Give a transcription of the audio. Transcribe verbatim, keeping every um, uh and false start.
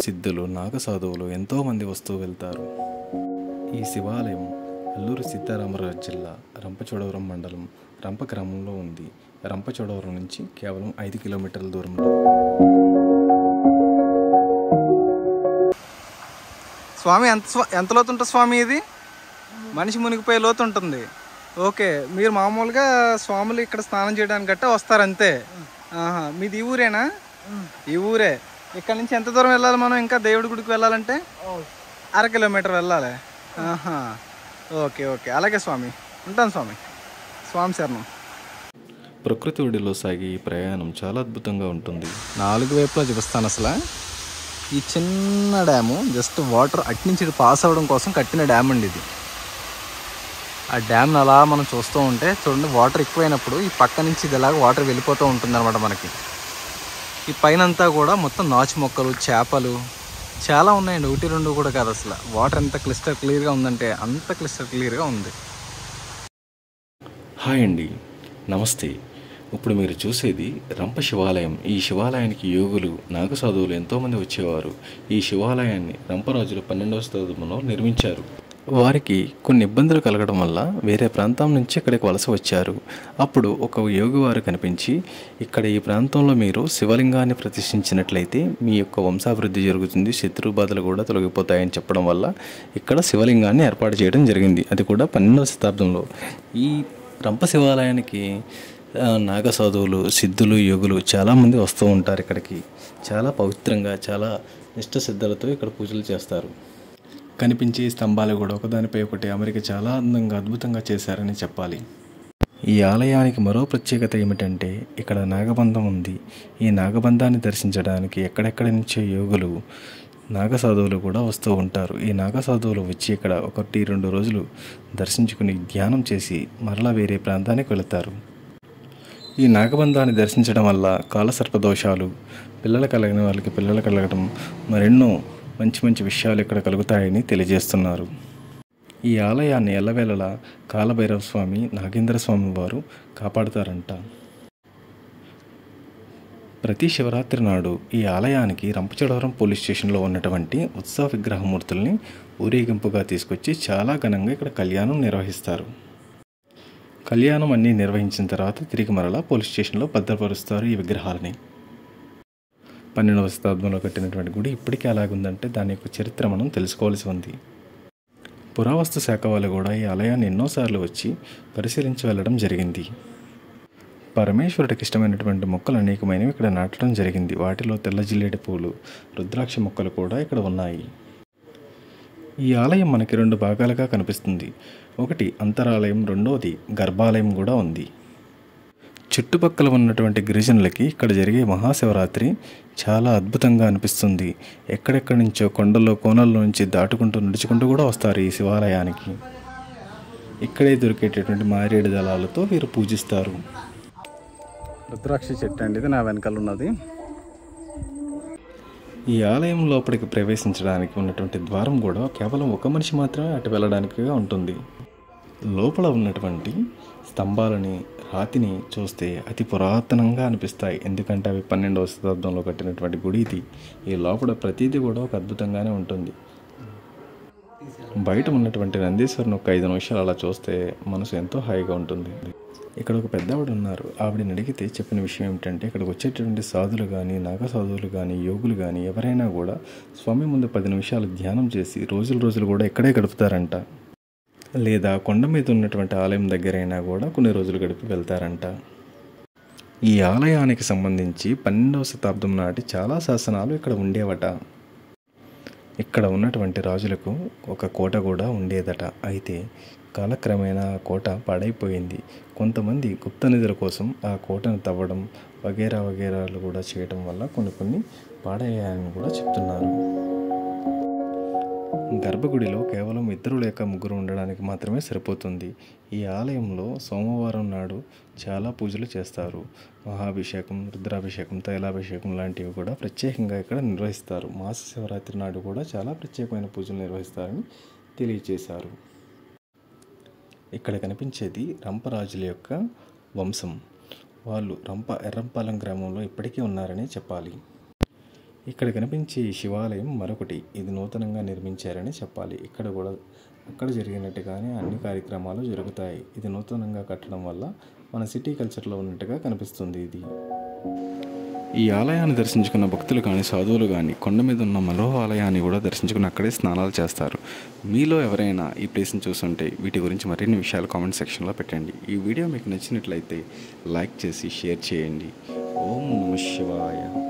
సిద్ధులు, నాగసాధువులు ఎంతోమంది వస్తూ వెళ్తారు. ఈ శివాలయం అల్లూరి సీతారామరాజు జిల్లా రంపచోడవరం మండలం రంప గ్రామంలో ఉంది. రంపచోడవరం నుంచి కేవలం ఐదు కిలోమీటర్ల దూరంలో. స్వామి ఎంత ఎంత లోతు ఉంటుంది స్వామి? ఇది మనిషి మునిగిపోయే లోతు ఉంటుంది. ఓకే, మీరు మామూలుగా స్వాములు ఇక్కడ స్నానం చేయడానికి గట్టా వస్తారు అంతే. ఆహా, మీది ఈ ఊరేనా? ఈ ఊరే. ఇక్కడ నుంచి ఎంత దూరం వెళ్ళాలి మనం? ఇంకా దేవుడి గుడికి వెళ్ళాలంటే అర కిలోమీటర్ వెళ్ళాలి. ఆహా, ఓకే ఓకే, అలాగే స్వామి, ఉంటాను స్వామి. స్వామి శరణం. ప్రకృతి ఒడిలో సాగే ఈ ప్రయాణం చాలా అద్భుతంగా ఉంటుంది. నాలుగు వైపులా చూపిస్తాను. అసలు ఈ చిన్న డ్యాము జస్ట్ వాటర్ అటు నుంచి ఇటు పాస్ అవ్వడం కోసం కట్టిన డ్యామ్ అండి ఇది. ఆ డ్యామ్ని అలా మనం చూస్తూ ఉంటే చూడండి, వాటర్ ఎక్కువైనప్పుడు ఈ పక్క నుంచి ఇది ఎలాగ వాటర్ వెళ్ళిపోతూ ఉంటుంది అనమాట మనకి. ఈ పైన అంతా కూడా మొత్తం నాచు మొక్కలు, చేపలు చాలా ఉన్నాయండి. ఒకటి రెండు కూడా కాదు, అసలు వాటర్ ఎంత క్లిస్టర్ క్లియర్గా ఉందంటే అంత క్లిస్టర్ క్లియర్గా ఉంది. హాయ్ అండి, నమస్తే. ఇప్పుడు మీరు చూసేది రంప శివాలయం. ఈ శివాలయానికి యోగులు, నాగసాధువులు ఎంతోమంది వచ్చేవారు. ఈ శివాలయాన్ని రంపరాజులు పన్నెండవ శతాబ్దంలో నిర్మించారు. వారికి కొన్ని ఇబ్బందులు కలగడం వల్ల వేరే ప్రాంతం నుంచి ఇక్కడికి వలస వచ్చారు. అప్పుడు ఒక యోగివారు కనిపించి, ఇక్కడ ఈ ప్రాంతంలో మీరు శివలింగాన్ని ప్రతిష్ఠించినట్లయితే మీ యొక్క వంశాభివృద్ధి జరుగుతుంది, శత్రు బాధలు కూడా తొలగిపోతాయని చెప్పడం వల్ల ఇక్కడ శివలింగాన్ని ఏర్పాటు చేయడం జరిగింది. అది కూడా పన్నెండవ శతాబ్దంలో. ఈ రంప శివాలయానికి నాగసాధువులు, సిద్ధులు, యోగులు చాలామంది వస్తూ ఉంటారు. ఇక్కడికి చాలా పవిత్రంగా, చాలా నిష్టసిద్ధలతో ఇక్కడ పూజలు చేస్తారు. కనిపించే స్తంభాలు కూడా ఒకదానిపై ఒకటి అమరిక చాలా అందంగా, అద్భుతంగా చేశారని చెప్పాలి. ఈ ఆలయానికి మరో ప్రత్యేకత ఏమిటంటే ఇక్కడ నాగబంధం ఉంది. ఈ నాగబంధాన్ని దర్శించడానికి ఎక్కడెక్కడి నుంచో యోగులు, నాగసాధువులు కూడా వస్తూ ఉంటారు. ఈ నాగసాధువులు వచ్చి ఇక్కడ ఒకటి రెండు రోజులు దర్శించుకుని ధ్యానం చేసి మరలా వేరే ప్రాంతానికి వెళతారు. ఈ నాగబంధాన్ని దర్శించడం వల్ల కాలసర్పదోషాలు, పిల్లలు కలగని వాళ్ళకి పిల్లలు కలగడం, మరెన్నో మంచి మంచి విషయాలు ఇక్కడ కలుగుతాయని తెలియజేస్తున్నారు. ఈ ఆలయాన్ని ఎల్లవేళలా కాలభైరవ స్వామి, నాగేంద్ర స్వామి వారు కాపాడుతారంట. ప్రతి శివరాత్రి నాడు ఈ ఆలయానికి రంపచోడవరం పోలీస్ స్టేషన్లో ఉన్నటువంటి ఉత్సవ విగ్రహమూర్తుల్ని ఊరేగింపుగా తీసుకొచ్చి చాలా ఘనంగా ఇక్కడ కళ్యాణం నిర్వహిస్తారు. కళ్యాణం అన్నీ నిర్వహించిన తర్వాత తిరిగి మరలా పోలీస్ స్టేషన్లో భద్రపరుస్తారు ఈ విగ్రహాలని. పన్నెండవ శతాబ్దంలో కట్టినటువంటి గుడి ఇప్పటికీ అలాగుందంటే దాని యొక్క చరిత్ర మనం తెలుసుకోవాల్సి ఉంది. పురావస్తు శాఖ వాళ్ళు కూడా ఈ ఆలయాన్ని ఎన్నోసార్లు వచ్చి పరిశీలించి వెళ్ళడం జరిగింది. పరమేశ్వరుడికి ఇష్టమైనటువంటి మొక్కలు అనేకమైనవి ఇక్కడ నాటడం జరిగింది. వాటిలో తెల్ల జిల్లేడు పూలు, రుద్రాక్ష మొక్కలు కూడా ఇక్కడ ఉన్నాయి. ఈ ఆలయం మనకి రెండు భాగాలుగా కనిపిస్తుంది. ఒకటి అంతరాలయం, రెండవది గర్భాలయం కూడా ఉంది. చుట్టుపక్కల ఉన్నటువంటి గిరిజనులకి ఇక్కడ జరిగే మహాశివరాత్రి చాలా అద్భుతంగా అనిపిస్తుంది. ఎక్కడెక్కడి నుంచో కొండల్లో, కోనల్లో నుంచి దాటుకుంటూ నడుచుకుంటూ కూడా వస్తారు ఈ శివాలయానికి. ఇక్కడే దొరికేటటువంటి మారేడు దళాలతో వీరు పూజిస్తారు. రుద్రాక్ష చెట్టు అండి ఇది, నా వెనకాల ఉన్నది. ఈ ఆలయం లోపలికి ప్రవేశించడానికి ఉన్నటువంటి ద్వారం కూడా కేవలం ఒక మనిషి మాత్రమే అటు వెళ్ళడానికి ఉంటుంది. లోపల ఉన్నటువంటి స్తంభాలని, రాతిని చూస్తే అతి పురాతనంగా అనిపిస్తాయి. ఎందుకంటే అవి పన్నెండవ శతాబ్దంలో కట్టినటువంటి గుడి ఇది. ఈ లోపల ప్రతిదీ కూడా ఒక అద్భుతంగానే ఉంటుంది. బయట ఉన్నటువంటి నందీశ్వరుని ఒక ఐదు నిమిషాలు అలా చూస్తే మనసు ఎంతో హాయిగా ఉంటుంది. ఇక్కడ ఒక పెద్దవాడు ఉన్నారు. ఆవిడని అడిగితే చెప్పిన విషయం ఏమిటంటే ఇక్కడికి వచ్చేటటువంటి సాధులు కానీ, నాగసాధువులు కానీ, యోగులు కానీ ఎవరైనా కూడా స్వామి ముందు పది నిమిషాలు ధ్యానం చేసి రోజులు రోజులు కూడా ఇక్కడే గడుపుతారంట. లేదా కొండ మీద ఉన్నటువంటి ఆలయం దగ్గరైనా కూడా కొన్ని రోజులు గడిపి వెళ్తారంట. ఈ ఆలయానికి సంబంధించి పన్నెండవ శతాబ్దం నాటి చాలా శాసనాలు ఇక్కడ ఉండేవట. ఇక్కడ ఉన్నటువంటి రాజులకు ఒక కోట కూడా ఉండేదట. అయితే కాలక్రమేణా ఆ కోట పాడైపోయింది. కొంతమంది గుప్త నిధుల కోసం ఆ కోటను తవ్వడం వగేరా వగేరాలు కూడా చేయడం వల్ల కొన్ని కొన్ని పాడయ్యాయని కూడా చెప్తున్నారు. గర్భగుడిలో కేవలం ఇద్దరు లేక ముగ్గురు ఉండడానికి మాత్రమే సరిపోతుంది. ఈ ఆలయంలో సోమవారం నాడు చాలా పూజలు చేస్తారు. మహాభిషేకం, రుద్రాభిషేకం, తైలాభిషేకం లాంటివి కూడా ప్రత్యేకంగా ఇక్కడ నిర్వహిస్తారు. మాస శివరాత్రి నాడు కూడా చాలా ప్రత్యేకమైన పూజలు నిర్వహిస్తారని తెలియజేశారు. ఇక్కడ కనిపించేది రంపరాజుల యొక్క వంశం. వాళ్ళు రంప ఎర్రంపాలెం గ్రామంలో ఇప్పటికీ ఉన్నారని చెప్పాలి. ఇక్కడ కనిపించే ఈ శివాలయం మరొకటి. ఇది నూతనంగా నిర్మించారని చెప్పాలి. ఇక్కడ కూడా అక్కడ జరిగినట్టుగానే అన్ని కార్యక్రమాలు జరుగుతాయి. ఇది నూతనంగా కట్టడం వల్ల మన సిటీ కల్చర్లో ఉన్నట్టుగా కనిపిస్తుంది. ఇది ఈ ఆలయాన్ని దర్శించుకున్న భక్తులు కానీ సాధువులు కానీ కొండ మీద ఉన్న మరో ఆలయాన్ని కూడా దర్శించుకుని అక్కడే స్నానాలు చేస్తారు. మీలో ఎవరైనా ఈ ప్లేస్ని చూస్తుంటే వీటి గురించి మరిన్ని విషయాలు కామెంట్ సెక్షన్లో పెట్టండి. ఈ వీడియో మీకు నచ్చినట్లయితే లైక్ చేసి షేర్ చేయండి. ఓం నమః శివాయ.